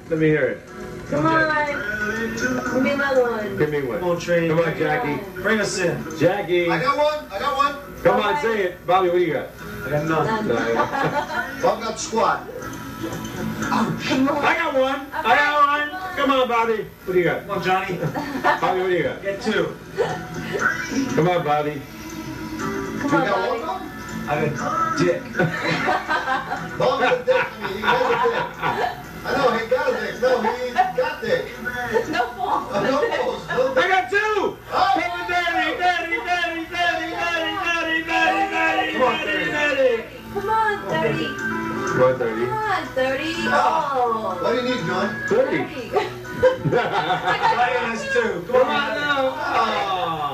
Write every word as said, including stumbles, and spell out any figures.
Let me hear it. Come on. Give me another one. Give me one. Come on, Train. Come on, Jackie. Bring us in. Jackie. I got one. I got one. Come on, say it. Bobby, what do you got? I got none. No, yeah. Bob got squat. Come on. I got one. I got one. Come on, Bobby. What do you got? Come on, Johnny. Bobby, what do you got? Get two. Come on, Bobby. Come You on, got Bobby. one? I got dick. Bob got a dick. I mean, he has a dick. I know, he got a dick. No, he got dick. No balls. Uh, no balls. No I got two. Oh. Come on, Daddy, Daddy, Daddy, Daddy, Daddy, Daddy, Daddy, Daddy, Come on, Daddy, Daddy. Come on, thirty. Come on, thirty. Come on, thirty. Oh. What do you need, John? thirty. thirty. Ryan has two. Come on now. Oh.